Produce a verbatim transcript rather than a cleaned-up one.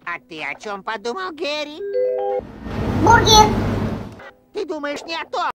А ты о чем подумал, Гэри? Бургер. Ты думаешь не о том?